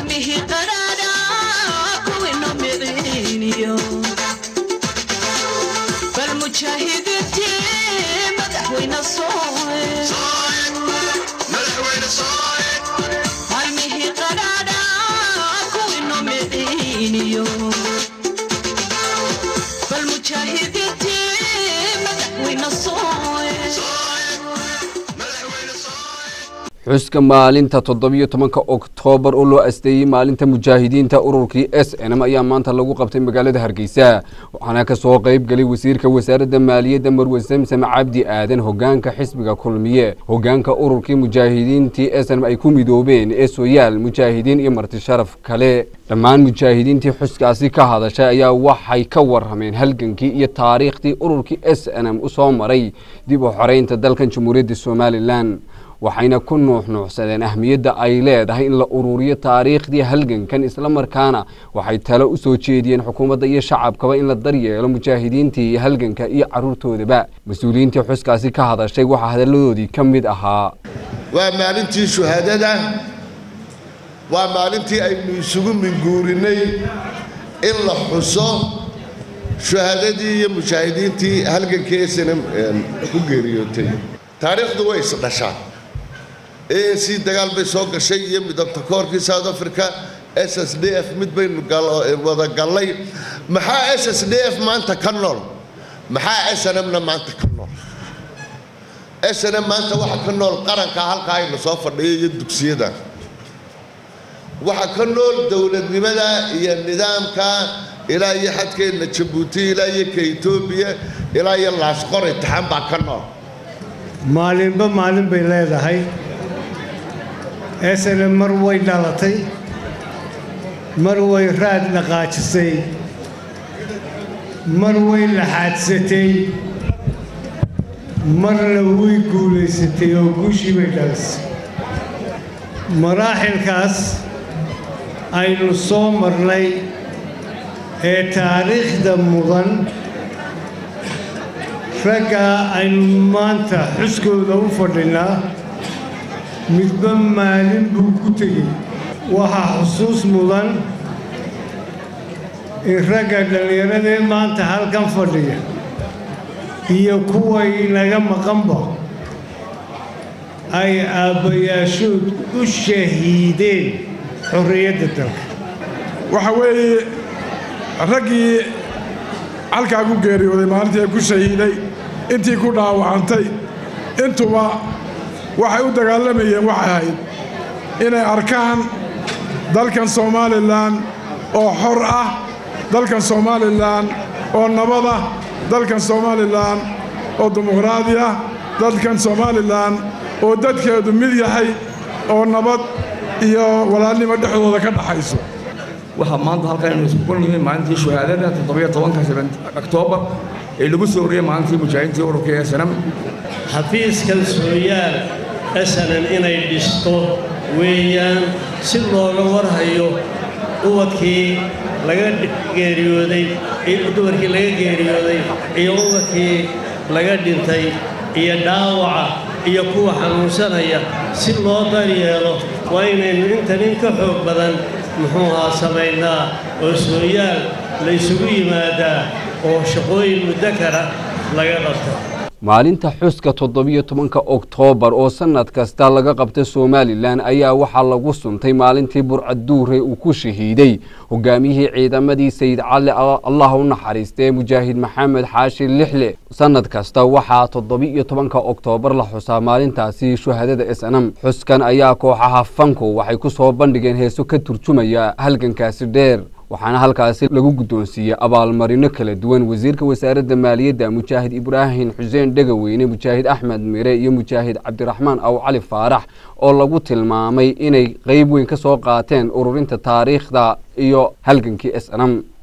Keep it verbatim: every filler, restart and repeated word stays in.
علمه قرانا كوين مدينيو فالمجاهد التيم مدحوين الصوت صايد مدحوين الصايد علمه قرانا كوين مدينيو فالمجاهد التيم مدحوين الصوت xuska maalinta toddobiyo tobanka Oktoobar oo loo asteeyay maalinta mujaahidiinta ururkii S N M ayaa maanta lagu qabtay magaalada Hargeysa waxaana ka soo qayb galay wasiirka wasaaradda maaliyadda Marwe Samsam Cabdi Aadan hogaanka xisbiga kulmiye hogaanka ururkii mujaahidiintii S N M ay ku midoobeen ee Sooyaal mujaahidiin iyo marti sharaf kale dhammaan mujaahidiintii xuskaasi ka hadashay ayaa waxay ka warrameen halgankii iyo taariikhdii ururkii S N M u soo maray dib u xoreynta dalkan Jamhuuriyadda Soomaaliland waxayna ku nuuxnuuxsadeen ahmiyadda ay leedahay in la ururiyo taariikhdii halgankan isla markaana waxay talo u soo jeediyeen xukuumadda iyo shacabkaba in la daryeelo mujaahidiintii halganka iyo caruurtoodaba mas'uuliyiintii xuskaasi ka hadashay waxa hadaladoodii ka mid ahaa waa maalintii shuhaadada waa maalintii aynu isugu minguurinay in la xuso shuhaadadii iyo mujaahidiintii halgankii S N M ku geeriyootay taariikhdu way isdhashaa ee si dagaal bay soo gashay iyo midabta koorkii South Africa S S D F mid baynu wada galay maxaa S S D F maanta ka nool maxaa S N M na maanta ka nool S N M maanta waxa ka nool qaranka halka ay soo fadhiyay iyo dugsiyada waxa ka nool dawladnimada iyo nidaamka ilaa iyo xadkeena Djibouti ilaa iyo Ethiopia ilaa iyo Laasqor intixaan baa ka nool maalinba maalin bay leedahay S N M mar way dhalatay mar way raad dhaqaajisay mar way laxaadsatay marna way guulaysatay oo guushii bay dhalisay maraaxilkaas aynu soo marnay ee taariikhda mudan ragga aynu maanta xuskooda u fadhinaa midba maalin buu ku tegey waxaa xusuus mudan in ragga dhallinyaradee maanta halkan fadhiya iyo kuway naga maqanba ay aabbayaashood u shahiideen xorriyadda dalka waxa weeye raggii halkaa ku geeriyooday maalintii ay ku shahiiday intii ku dhaawacantay intuba waxay u dagaalamayeen waxay ahayd inay arkaan dalkan Soomaaliland oo xor ah dalkan Soomaaliland oo nabad ah dalkan Soomaaliland oo dimuqraadi ah dalkan Soomaaliland oo dadkeedu mid yahay oo nabad iyo walaalnimo dhexdooda ka dhaxayso waxa maanta halkan isku nimay maalintii shuhaadada toddobiyo tobanka Oktoobar ee lagu soo wariyay maalintii mujaahidiintii ururka S N M xafiiska Sooyaal S N M inay dhisto weeyaan si looga warhayo ubadkii laga geeriyooday iyo dumarkii laga geeriyooday iyo ubadkii laga dhintay iyo dhaawaca iyo kuwa xanuunsanaya si loo daryeelo waa inaynu intan in ka xoog badan muxuu ahaa samaynaa oo Sooyaal la isugu yimaadaa oo shaqooyin muddo kale laga qabto maalinta xuska toddobiyo tobanka Oktoobar oo sanad kasta laga qabtay Soomaaliland ayaa waxa lagu suntay maalintii Burcaduure uu ku shahiiday hogaamiyihii ciidamadii Sayid Cali Allah u naxariistay mujaahid Maxamed Xaashi Lixle sanad kasta waxa toddobiyo tobanka Oktoobar la xusaa maalintaasi shuhaadada S N M xuskan ayaa kooxaha fanku waxay ku soo bandhigeen heeso ka turjumaya halgankaasi dheer waxaana halkaasi lagu guddoonsiiyay abaalmarino kala duwan wasiirka wasaaradda maaliyadda mujaahid Ibraahim Xuseen Dhagaweyne mujaahid Axmed Mire iyo mujaahid Cabdiraxmaan Aw Cali Faarax oo lagu tilmaamay inay qayb weyn ka soo qaateen ururinta taariikhda iyo halgankii S N M